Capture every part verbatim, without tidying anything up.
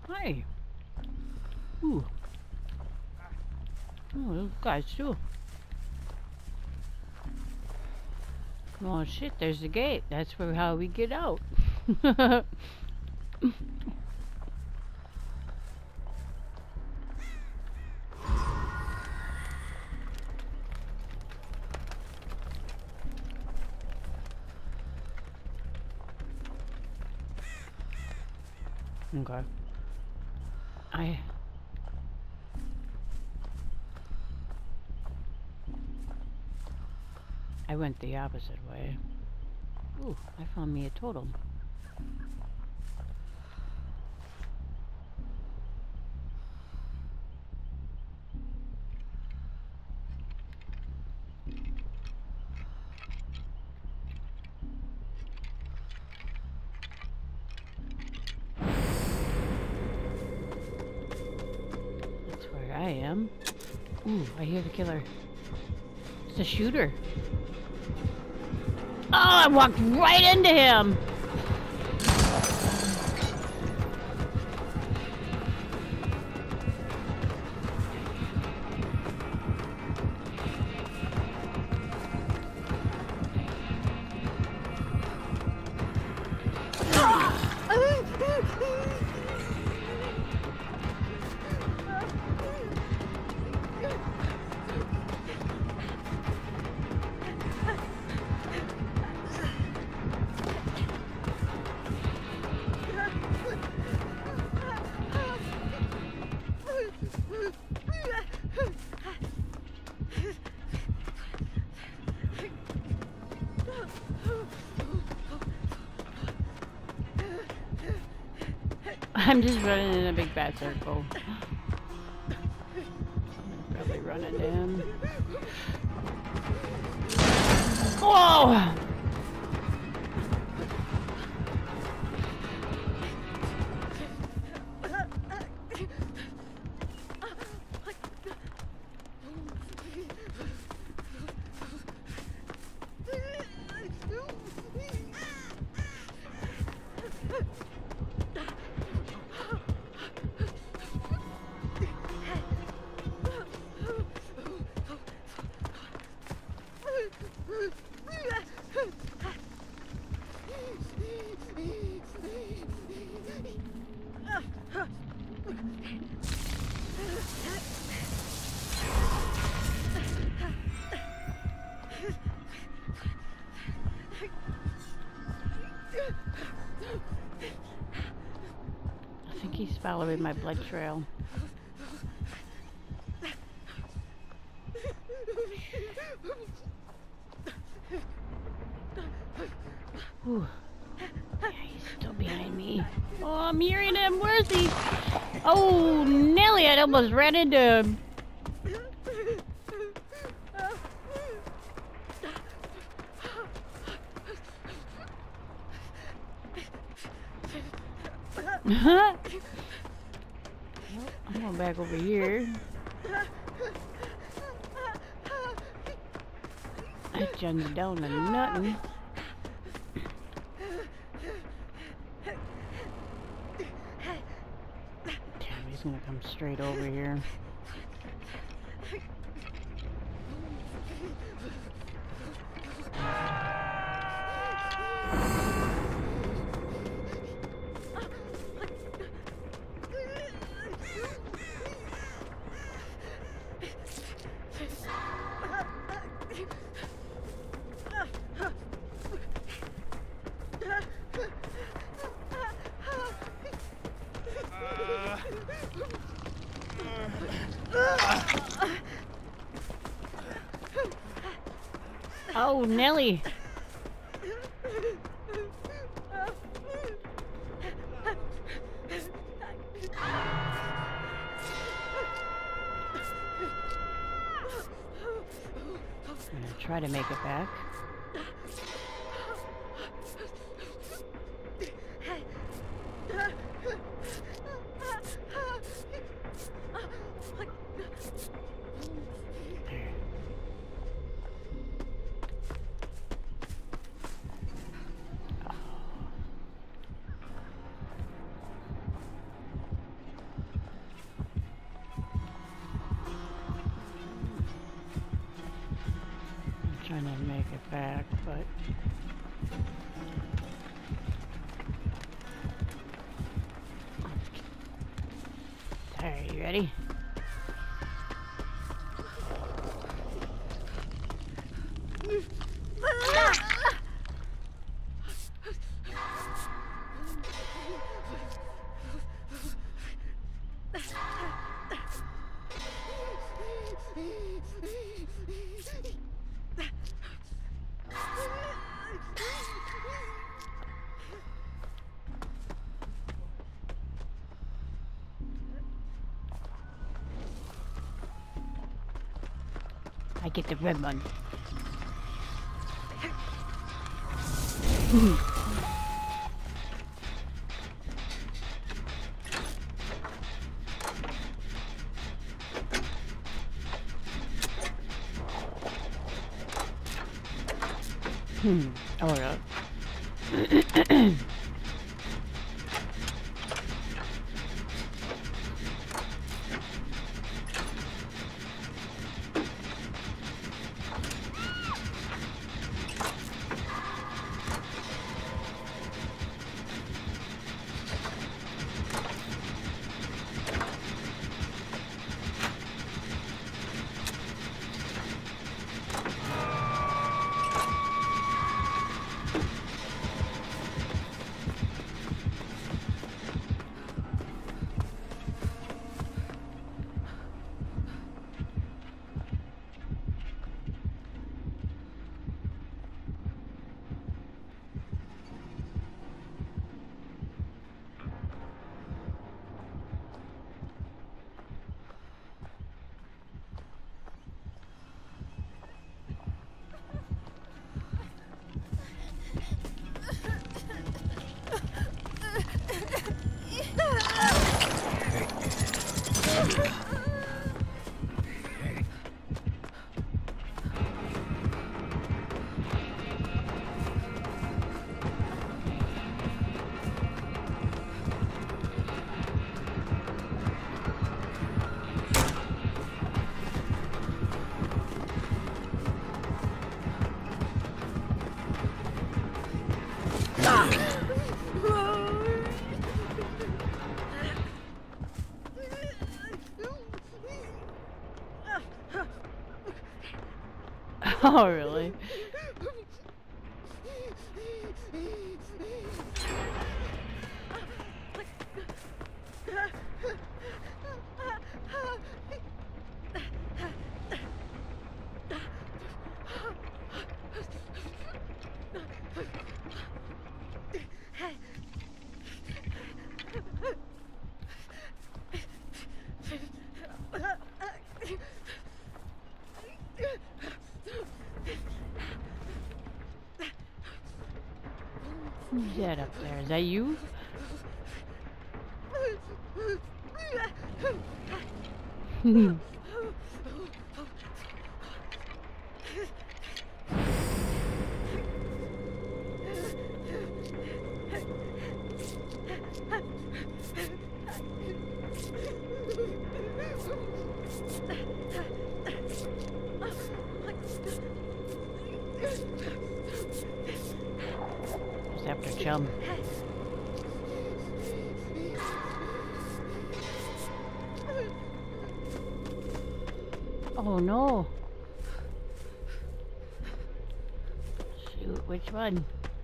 Hi. Ooh. Oh, those guys too. Oh shit, there's the gate. That's where how we get out. Okay. I I went the opposite way. Ooh, I found me a totem. That's where I am. Ooh, I hear the killer. It's a shooter. Oh, I walked right into him. I'm just running in a big bad circle. I'm probably run into him. Whoa! I think he's following my blood trail. Whew. Yeah, he's still behind me. Oh, I'm hearing him. Where is he? Oh, Nelly, I almost ran into him. Huh? Well, I'm going back over here. I jumped down to nothing. Damn, he's gonna come straight over here. Oh, Nelly. I'm gonna try to make it back. and then make it back, but... Alright, you ready? I get the red one. Hmm. Oh, no. Oh, really? Who's that up there? Is that you? Just after Chum. Oh no. Shoot, which one?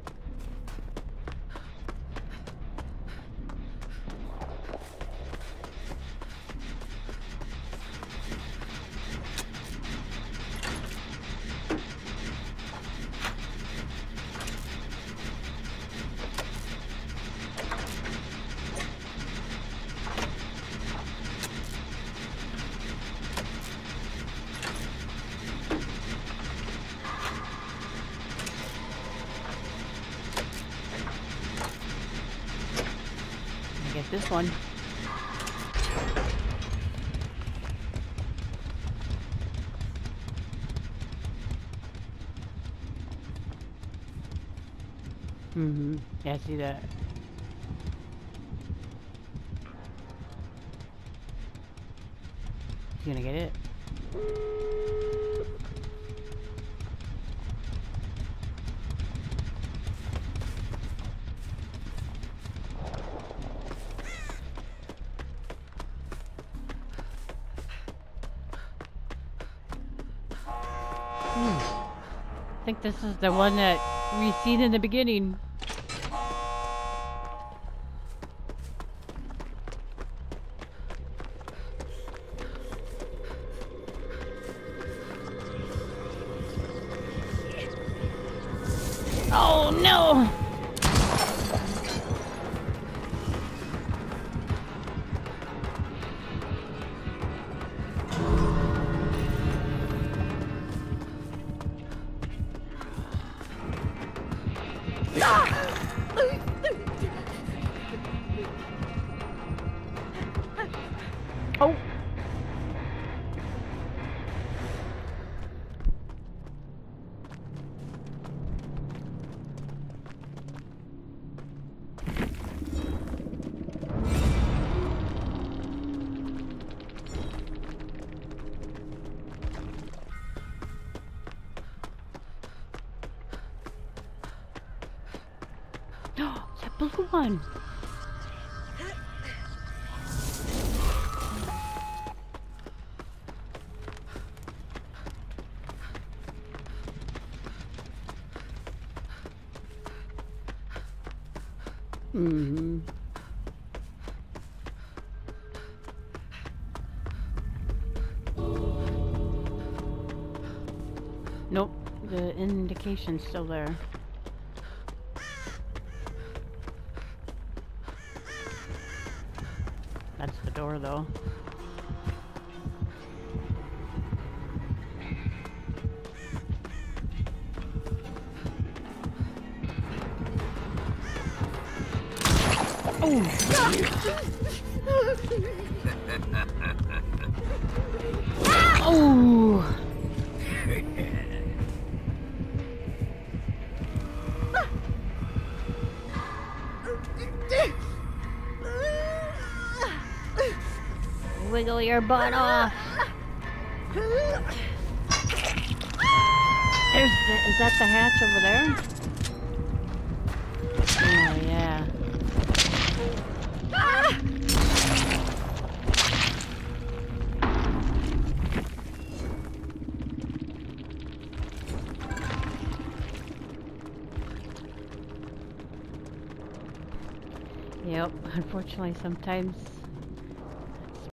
Get this one. Mm-hmm. Yeah, I see that. He's gonna get it. think this is the one that we seen in the beginning. Oh no! Oh! That blue one! Mm-hmm. Nope, the indication's still there. That's the door, though. Oh! Oh! Wiggle your butt off. There's the, is that the hatch over there? Oh yeah. Yep, unfortunately sometimes